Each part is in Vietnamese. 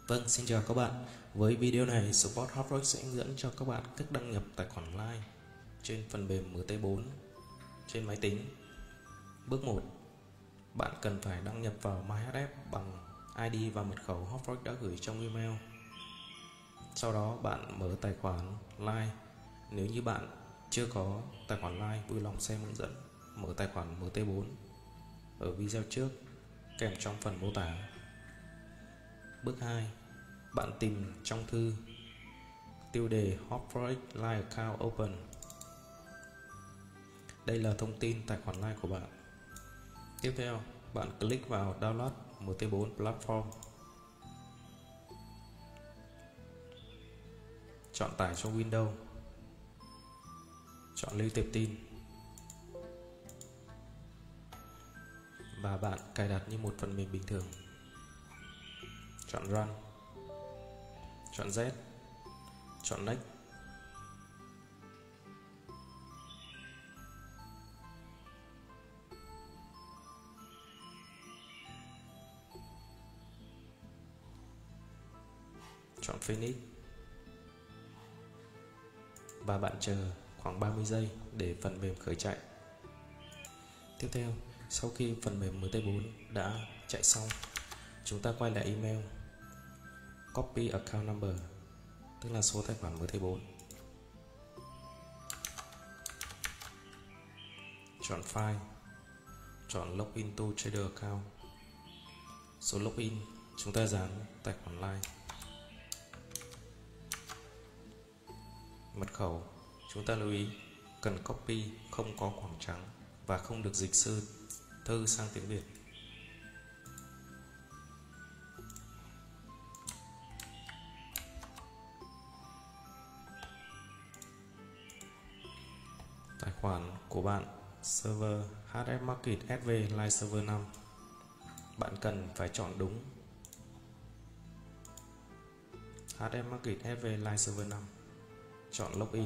Vâng, xin chào các bạn. Với video này, Support Hotforex sẽ hướng dẫn cho các bạn cách đăng nhập tài khoản Line trên phần mềm MT4 trên máy tính. Bước 1. Bạn cần phải đăng nhập vào MyHF bằng ID và mật khẩu Hotforex đã gửi trong email. Sau đó bạn mở tài khoản Line. Nếu như bạn chưa có tài khoản Line, vui lòng xem hướng dẫn mở tài khoản MT4 ở video trước kèm trong phần mô tả. Bước 2. Bạn tìm trong thư tiêu đề Hotforex Line Account Open. Đây là thông tin tài khoản Line của bạn. Tiếp theo, bạn click vào Download MT4 Platform. Chọn tải cho Windows. Chọn lưu tiệp tin. Và bạn cài đặt như một phần mềm bình thường. Chọn Run. Chọn Z. Chọn Next. Chọn Finish. Và bạn chờ khoảng 30 giây để phần mềm khởi chạy. Tiếp theo, sau khi phần mềm MT4 đã chạy xong, chúng ta quay lại email, copy account number, tức là số tài khoản MT4. Chọn File, chọn Login to Trader Account. Số login chúng ta dán tài khoản Line. Mật khẩu chúng ta lưu ý cần copy, không có khoảng trắng và không được dịch thư sang tiếng Việt. Tài khoản của bạn server HF Market SV Line Server 5. Bạn cần phải chọn đúng HF Market SV Line Server 5. Chọn Login.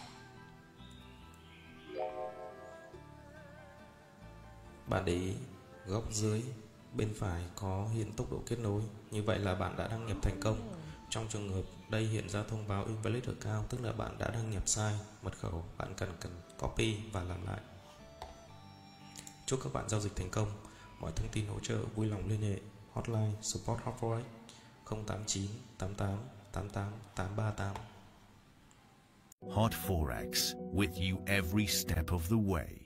Bạn để ý góc dưới bên phải có hiện tốc độ kết nối. Như vậy là bạn đã đăng nhập thành công. Trong trường hợp đây hiện ra thông báo invalid account, tức là bạn đã đăng nhập sai mật khẩu, bạn cần copy và làm lại. Chúc các bạn giao dịch thành công. Mọi thông tin hỗ trợ vui lòng liên hệ hotline Support Hotforex 089 88 88 838. Hotforex, with you every step of the way.